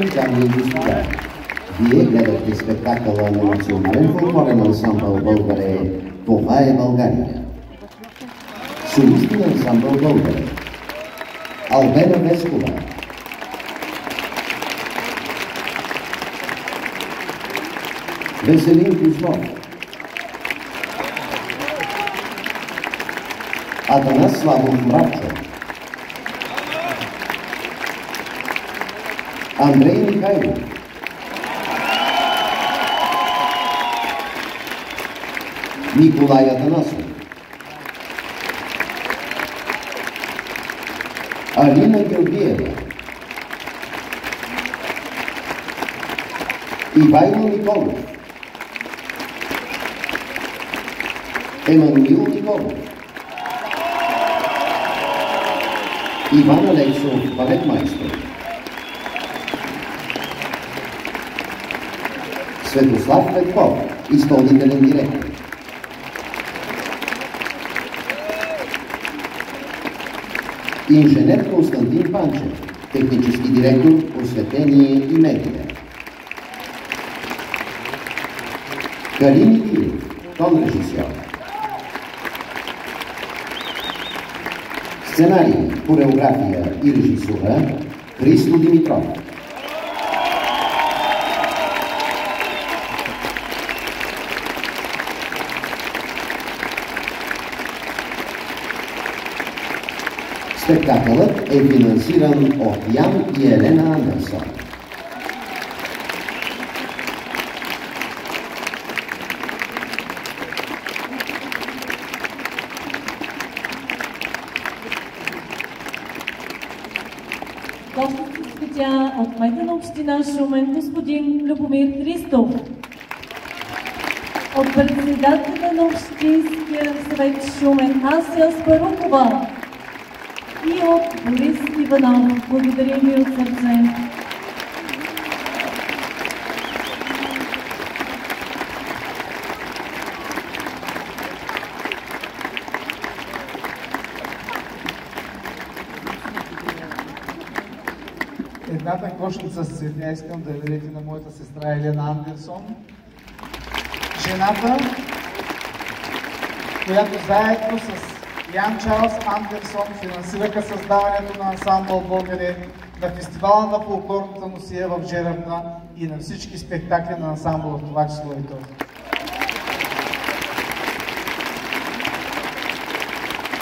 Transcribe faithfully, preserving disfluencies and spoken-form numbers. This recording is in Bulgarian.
Уважаеми дами и господа, вие гледахте спектакъла на национален фолклорен ансамбъл Българе "Това е България". Солисти на ансамбъл Българе: Албена Вескова, Веселин Кузлов, Атанас Славов Мравчо, Андрей Михайлов, Николай Атанасов, Алина Георгиева, Ивайло Николов, Емануил Николов, Иван Алексов, балетмайстор, Светослав Петков, изпълнителен директор, инженер Константин Панчев, технически директор, осветление и медия, Калин Ивиев, тон режисьор, сценарий, хореография и режисура Христо Димитров. Спектакълът е финансиран от Ян и Елена Андерсон. Гостът се спеча от кмета на община Шумен господин Любомир Христов, от председателя на Общинския съвет Шумен Ася Спарукова и от Борис Иванов. Благодаря ви от сърце. Едната кошница с цветя искам да видите на моята сестра Елена Андерсон. Жената, която заедно с Ян Чарлз Андерсон финансираха създаването на ансамбъл Българе, на фестивала на фолклорната носия в Джеръмна и на всички спектакли на ансамбъла, в това число и този.